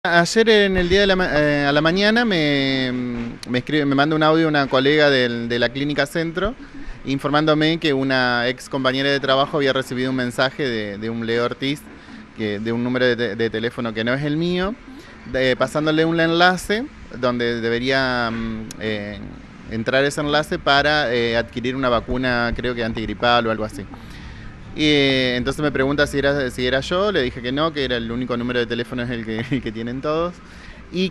Ayer en el día de a la mañana me manda un audio una colega de la clínica Centro informándome que una ex compañera de trabajo había recibido un mensaje de un Leo Ortiz, de un número de teléfono que no es el mío, pasándole un enlace donde debería entrar ese enlace para adquirir una vacuna, creo que antigripal o algo así. Y entonces me pregunta si era yo, le dije que no, que era el único número de teléfono es el que tienen todos. Y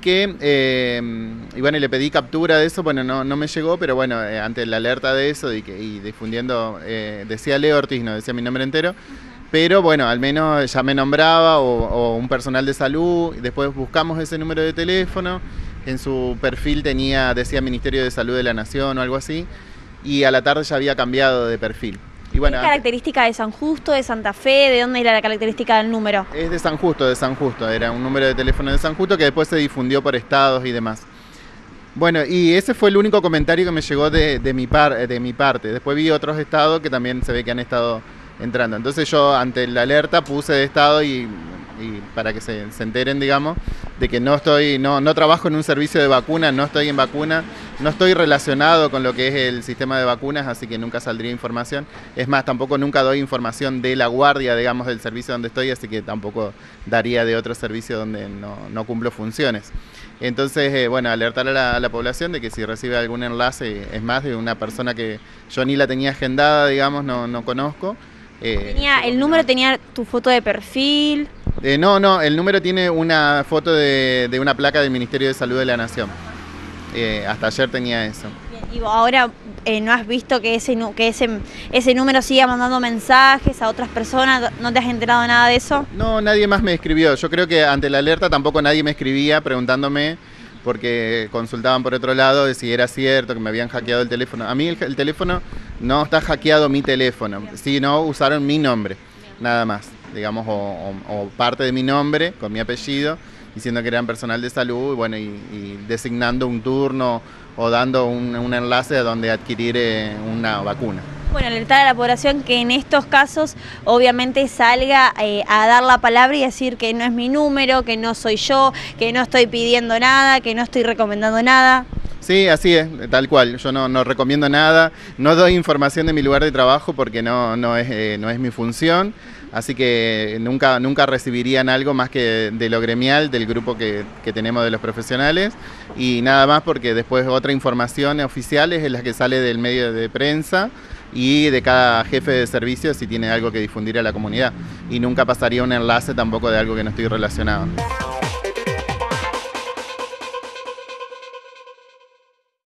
y bueno, le pedí captura de eso, bueno, no me llegó, pero bueno, ante la alerta de eso y difundiendo, decía Leo Ortiz, no decía mi nombre entero, pero bueno, al menos ya me nombraba o un personal de salud, y después buscamos ese número de teléfono, en su perfil decía Ministerio de Salud de la Nación o algo así, y a la tarde ya había cambiado de perfil. Y bueno, ¿qué característica de San Justo, de Santa Fe? ¿De dónde era la característica del número? Es de San Justo, era un número de teléfono de San Justo que después se difundió por estados y demás. Bueno, y ese fue el único comentario que me llegó de mi parte. Después vi otros estados que también se ve que han estado entrando. Entonces yo ante la alerta puse de estado y para que se enteren, digamos, de que no trabajo en un servicio de vacuna, no estoy en vacuna, no estoy relacionado con lo que es el sistema de vacunas, así que nunca saldría información. Es más, tampoco nunca doy información de la guardia, digamos, del servicio donde estoy, así que tampoco daría de otro servicio donde no cumplo funciones. Entonces, bueno, alertar a la población de que si recibe algún enlace, es más, de una persona que yo ni la tenía agendada, digamos, no conozco. ¿El número tenía tu foto de perfil? No, el número tiene una foto de una placa del Ministerio de Salud de la Nación. Hasta ayer tenía eso. Y ahora ¿no has visto que ese número siga mandando mensajes a otras personas? ¿No te has enterado nada de eso? No, nadie más me escribió. Yo creo que ante la alerta tampoco nadie me escribía preguntándome, porque consultaban por otro lado de si era cierto que me habían hackeado el teléfono. A mí el teléfono no está hackeado, mi teléfono, sino usaron mi nombre, nada más, digamos, o parte de mi nombre con mi apellido, diciendo que eran personal de salud, y bueno, y designando un turno o dando un enlace a donde adquirir una vacuna. Bueno, alertar a la población que en estos casos obviamente salga a dar la palabra y decir que no es mi número, que no soy yo, que no estoy pidiendo nada, que no estoy recomendando nada. Sí, así es, tal cual. Yo no recomiendo nada, no doy información de mi lugar de trabajo porque no es mi función, así que nunca recibirían algo más que de lo gremial, del grupo que tenemos de los profesionales, y nada más porque después otra información oficial es la que sale del medio de prensa y de cada jefe de servicio si tiene algo que difundir a la comunidad, y nunca pasaría un enlace tampoco de algo que no estoy relacionado.